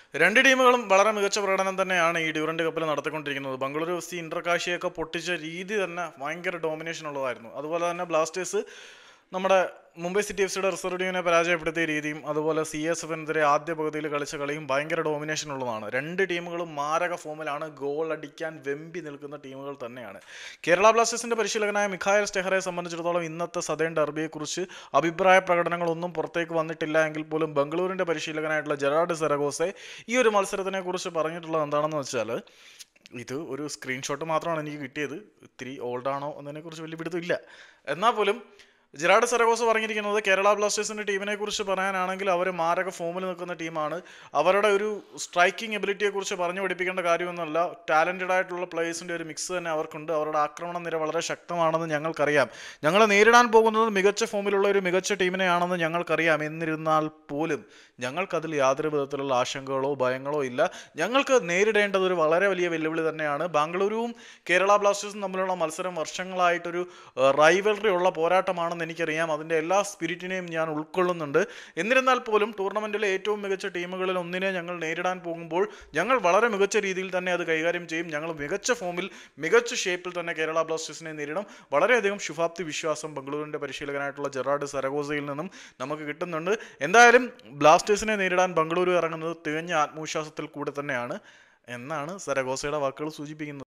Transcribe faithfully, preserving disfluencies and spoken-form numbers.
രണ്ട് ടീമുകളും വളരെ മികച്ച പ്രകടനം തന്നെയാണ് ഈ ഡ്യൂറന്റ് കപ്പിൽ നടത്തിക്കൊണ്ടിരിക്കുന്നത്. ബംഗളൂരു എഫ് സി ഇന്റർകാശിയൊക്കെ പൊട്ടിച്ച രീതി തന്നെ ഭയങ്കര ഡോമിനേഷൻ ഉള്ളതായിരുന്നു. അതുപോലെ തന്നെ ബ്ലാസ്റ്റേഴ്സ് നമ്മുടെ മുംബൈ സിറ്റി എഫ് സിയുടെ റിസർവ് ടീമിനെ പരാജയപ്പെടുത്തിയ രീതിയും അതുപോലെ സി എസ് എഫിനെതിരെ ആദ്യ പകുതിയിൽ കളിച്ച കളിയും ഭയങ്കര ഡോമിനേഷൻ ഉള്ളതാണ്. രണ്ട് ടീമുകളും മാരക ഫോമിലാണ്, ഗോൾ അടിക്കാൻ വെമ്പി നിൽക്കുന്ന ടീമുകൾ തന്നെയാണ്. കേരള ബ്ലാസ്റ്റേഴ്സിന്റെ പരിശീലകനായ മിഖായൽ സ്റ്റെഹറെ സംബന്ധിച്ചിടത്തോളം ഇന്നത്തെ സദേൺ ഡെർബിയെക്കുറിച്ച് അഭിപ്രായ പ്രകടനങ്ങളൊന്നും പുറത്തേക്ക് വന്നിട്ടില്ല എങ്കിൽ പോലും ബംഗളൂരിന്റെ പരിശീലകനായിട്ടുള്ള ജെറാർഡ് സെറഗോസെ ഈ ഒരു മത്സരത്തിനെ കുറിച്ച് പറഞ്ഞിട്ടുള്ളത് എന്താണെന്ന് വെച്ചാൽ, ഇത് ഒരു സ്ക്രീൻഷോട്ട് മാത്രമാണ് എനിക്ക് കിട്ടിയത്, ഇത്തിരി ഓൾഡാണോ എന്നതിനെക്കുറിച്ച് വലിയ പിടുത്തമില്ല. എന്നാൽ പോലും ജെറാർഡ് സെറഗോസ് പറഞ്ഞിരിക്കുന്നത് കേരള ബ്ലാസ്റ്റേഴ്സിന്റെ ടീമിനെ കുറിച്ച് പറയാനാണെങ്കിൽ അവർ മാരക ഫോമിൽ നിൽക്കുന്ന ടീമാണ്. അവരുടെ ഒരു സ്ട്രൈക്കിംഗ് എബിലിറ്റിയെ കുറിച്ച് പറഞ്ഞു പഠിപ്പിക്കേണ്ട കാര്യമൊന്നുമല്ല. ടാലന്റഡ് ആയിട്ടുള്ള പ്ലേയേഴ്സിന്റെ ഒരു മിക്സ് തന്നെ അവർക്കുണ്ട്. അവരുടെ ആക്രമണ നിര വളരെ ശക്തമാണെന്ന് ഞങ്ങൾക്കറിയാം. ഞങ്ങൾ നേരിടാൻ പോകുന്നത് മികച്ച ഫോമിലുള്ള ഒരു മികച്ച ടീമിനെയാണെന്ന് ഞങ്ങൾക്കറിയാം. എന്നിരുന്നാൽ പോലും ഞങ്ങൾക്കതിൽ യാതൊരു വിധത്തിലുള്ള ആശങ്കകളോ ഭയങ്ങളോ ഇല്ല. ഞങ്ങൾക്ക് നേരിടേണ്ടത് ഒരു വളരെ വലിയ വെല്ലുവിളി തന്നെയാണ്. ബാംഗ്ലൂരുവും കേരള ബ്ലാസ്റ്റേഴ്സും തമ്മിലുള്ള മത്സരം വർഷങ്ങളായിട്ടൊരു റൈവൽറി ഉള്ള പോരാട്ടമാണെന്ന് എനിക്കറിയാം. അതിൻ്റെ എല്ലാ സ്പിരിറ്റിനെയും ഞാൻ ഉൾക്കൊള്ളുന്നുണ്ട്. എന്നിരുന്നാൽ പോലും ടൂർണമെന്റിലെ ഏറ്റവും മികച്ച ടീമുകളിൽ ഒന്നിനെ ഞങ്ങൾ നേരിടാൻ പോകുമ്പോൾ ഞങ്ങൾ വളരെ മികച്ച രീതിയിൽ തന്നെ അത് കൈകാര്യം ചെയ്യും. ഞങ്ങൾ മികച്ച ഫോമിൽ മികച്ച ഷേപ്പിൽ തന്നെ കേരള ബ്ലാസ്റ്റേഴ്സിനെ നേരിടും. വളരെയധികം ശുഭാപ്തി വിശ്വാസം ബംഗളൂരിന്റെ പരിശീലകനായിട്ടുള്ള ജെറാർഡ് സെറഗോസയിൽ നിന്നും നമുക്ക് കിട്ടുന്നുണ്ട്. എന്തായാലും ബ്ലാസ്റ്റേഴ്സിനെ നേരിടാൻ ബംഗളൂരു ഇറങ്ങുന്നത് തികഞ്ഞ ആത്മവിശ്വാസത്തിൽ കൂടെ തന്നെയാണ് എന്നാണ് സെറഗോസയുടെ വാക്കുകൾ സൂചിപ്പിക്കുന്നത്.